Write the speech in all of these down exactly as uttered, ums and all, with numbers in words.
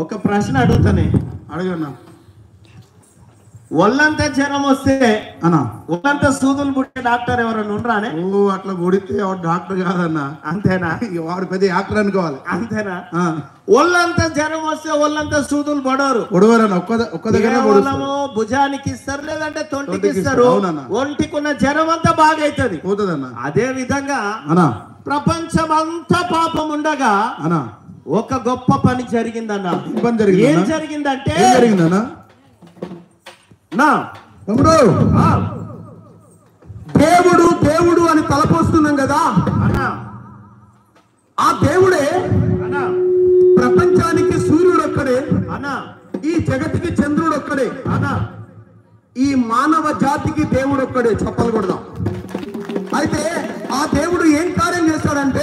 ఒక ప్రశ్న అడుగుతానే, అడగన్నా. ఒళ్ళంతా జ్వరం వస్తే అన్నా ఒళ్ళంతా సూదులు పుట్టే డాక్టర్ ఎవరైనా ఉండరానే? ఓ అట్లా పుడితే వాడు డాక్టర్ కాదన్నా. అంతేనా? వాడు పెద్ద యాక్టర్ అనుకోవాలి. అంతేనా? ఒళ్ళంతా జ్వరం వస్తే ఒళ్ళంతా సూదులు పడవరు, పొడవరన్నా. ఒక్క ఒక్క దగ్గర భుజానికి ఇస్తారు, లేదంటే తొంటికి ఇస్తారు. ఒంటికున్న జ్వరం అంతా బాగా అవుతుంది, పోతుందన్నా. అదే విధంగా అన్నా ప్రపంచం అంతా పాపం ఉండగా అన్నా ఒక గొప్ప పని జరిగిందన్నా. ఏం జరిగిందంటే జరిగిందన్నా నా తమ్ముడు, దేవుడు దేవుడు అని తలపోస్తున్నాం కదా అన్నా, ఆ దేవుడే అన్నా ప్రపంచానికి సూర్యుడు ఒక్కడే అన్నా, ఈ జగతికి చంద్రుడు ఒక్కడే అన్నా, ఈ మానవ జాతికి దేవుడు ఒక్కడే. చెప్పలు కొడదాం. అయితే ఆ దేవుడు ఏం కార్యం చేస్తాడంటే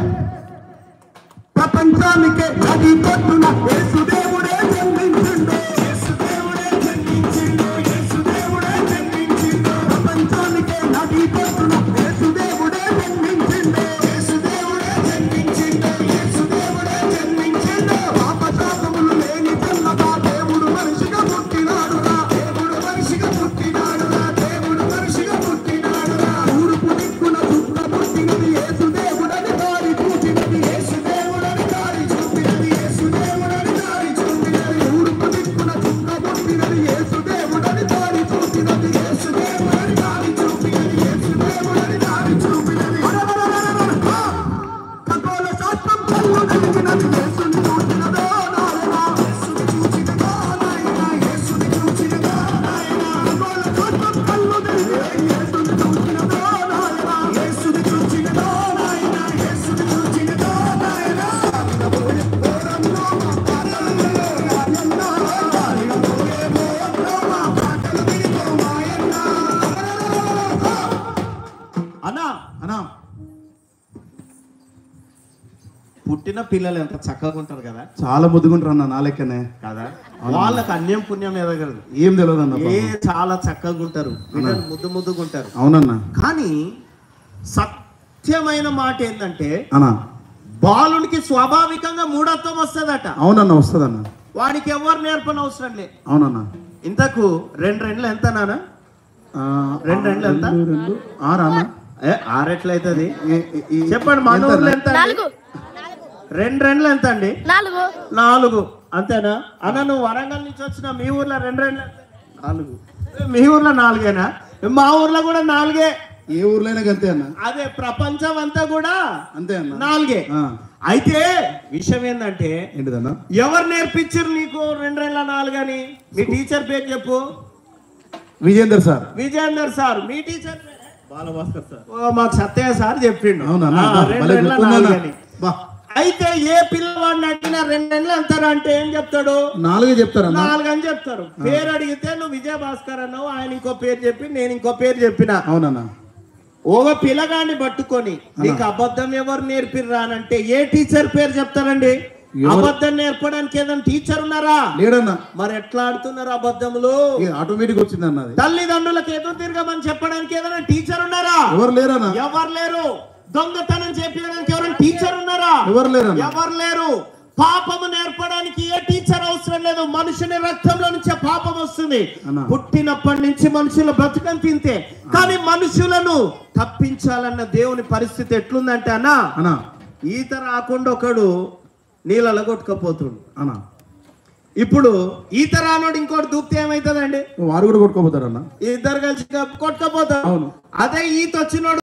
ప్రపంచానికే అది పట్టున యేసు దేవుడే జన్మించిండు, యేసు దేవుడే జన్మించిండు, యేసు దేవుడే జన్మించిండు. ప్రపంచానికే అది పట్టున యేసు దేవుడే జన్మించిండు, యేసు దేవుడే జన్మించిండు, యేసు దేవుడే జన్మించిండు. పాప శాపములు లేని జన్మగా దేవుడు మనిషిగా పుట్టినాడురా, దేవుడు మనిషిగా పుట్టినాడురా, దేవుడు మనిషిగా పుట్టినాడురా. తూర్పు దిక్కున చుక్క పుట్టినది యేసు దేవుడని దారి చూచినది, యేసు దేవుడని దారి చూపినది, యేసు దేవుడని దారి చూపినది. తూర్పు దిక్కున చుక్క పుట్టినది యేసు దేవుడని దారి చూపినది, యేసు దేవుడని దారి చూపినది, యేసు దేవుడని దారి చూపినది. ఖగోళ శాస్త్రం కళ్ళు తెలిగినది యేసుని చూచినదో నాయనా, యేసుని చూచినదో నాయనా, యేసుని చూచినదో నాయనా. ఖగోళ శాస్త్రం కళ్ళు తెలిగినది యేసుని చూచినదో నాయనా, యేసుని చూచినదో నాయనా, యేసుని చూచినదో నాయనా. అన్నా అన్నా పుట్టిన పిల్లలు ఎంత చక్కగా ఉంటారు కదా, చాలా ముద్దుకుంటారు అన్న నా లెక్కనే కదా. వాళ్ళకి అన్యం పుణ్యం ఎదగలదు, ఏం తెలియదు అన్న. ఏ చాలా చక్కగా ఉంటారు, పిల్లలు ముద్దు ముద్దుగా ఉంటారు. అవునన్నా. కానీ సత్యమైన మాట ఏంటంటే అన్నా బాలునికి స్వాభావికంగా మూఢత్వం వస్తుందట. అవునన్నా, వస్తుందన్న. వాడికి ఎవరు నేర్పని అవసరం లే. అవునన్నా. ఇంతకు రెండు రెండ్లు ఎంత నానా? రెండు రెండ్లు ఎంత? రెండు ఆరు అన్న. ఏ ఆరెట్లయితుంది చెప్పండి, మన ఊర్లో ఎంత? రెండు రెండ్లు ఎంత అండి? నాలుగు. నాలుగు అంతేనా అన్న? నువ్వు వరంగల్ నుంచి వచ్చిన మీ ఊర్లో రెండు రెండు నాలుగు, మీ ఊర్లో నాలుగేనా? మా ఊర్లో కూడా నాలుగే. ఏ ఊర్లోనే అంతే అన్న. అదే ప్రపంచం అంతా కూడా అంతే అన్న, నాలుగే. అయితే విషయం ఏంటంటే ఏంటిదన్నా, ఎవరు నేర్పించారు నీకు రెండు రెండ్ల నాలుగు అని? మీ టీచర్ పేరు చెప్పు. విజేందర్ సార్. విజేందర్ సార్. మీ టీచర్ బాలభాస్కర్ సార్. ఓ మాకు సత్యయ్య సార్ చెప్పిండు. అయితే ఏ పిల్లవాడిని అడిగినా రెండేళ్ళు అంటారు అంటే ఏం చెప్తాడు? నాలుగు చెప్తారు. నాలుగు అని చెప్తారు. పేరు అడిగితే నువ్వు విజయ భాస్కర్ అన్నావు, ఆయన ఇంకో పేరు చెప్పి నేను ఇంకో పేరు చెప్పిన. అవునన్నా. ఒక పిల్లగాన్ని పట్టుకొని నీకు అబద్ధం ఎవరు నేర్పిర్రా అంటే ఏ టీచర్ పేరు చెప్తారండి? అబద్ధం నేర్పడానికి ఏదైనా టీచర్ ఉన్నారా? లేడన్నా. మరి ఎట్లా ఆడుతున్నారు అబద్ధములు? ఆటోమేటిక్ వచ్చింది అన్నది. తల్లిదండ్రులకు ఎదురు తిరగమని చెప్పడానికి ఏదైనా టీచర్ ఉన్నారా? ఎవరు లేరన్నా. ఎవరు లేరు. దొంగతనం చెప్పడానికి ఎవరైనా టీచర్ ఉన్నారా? ఎవరు లేరు. ఎవరు లేరు. పాపము నేర్పడానికి ఏ టీచర్ అవసరం లేదు. మనుషుని రక్తంలో నుంచే పాపం వస్తుంది. పుట్టినప్పటి నుంచి మనుషుల బ్రతుకం తింటే, కానీ మనుషులను తప్పించాలన్న దేవుని పరిస్థితి ఎట్లుందంటే అన్నా, ఈత రాకుండా ఒకడు నీళ్ళలో కొట్టుకపోతుండు అన్నా. ఇప్పుడు ఈత రానోడు ఇంకోటి దూకితే ఏమైతుందండి? వారు కూడా కొట్టుకోపోతారు అన్న. ఇద్దరు కలిసి కొట్టుకపోతారు. అదే ఈత వచ్చినోడు